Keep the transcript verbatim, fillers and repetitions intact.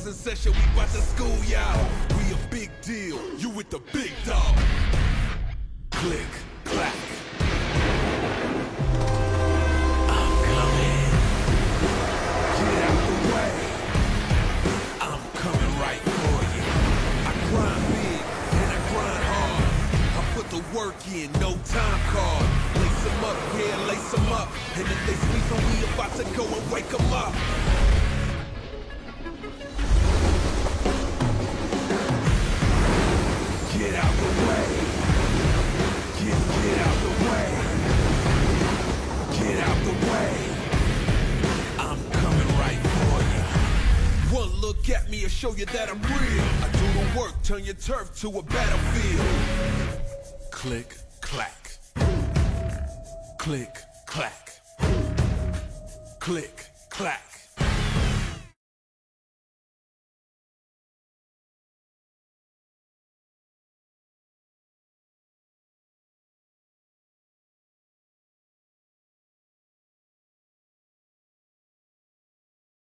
in session, we bout to school y'all. We a big deal, you with the big dog. Click, clack. I'm coming. Get out the way. I'm coming right for you. I grind big and I grind hard. I put the work in, no time card. Lace them up, yeah, lace them up. And if they sleepin', we about to go and wake them up. Get out the way. Get, get out the way. Get out the way. I'm coming right for you. One look at me will show you that I'm real. I do the work, turn your turf to a battlefield. Click, clack. Click, clack. Click, clack.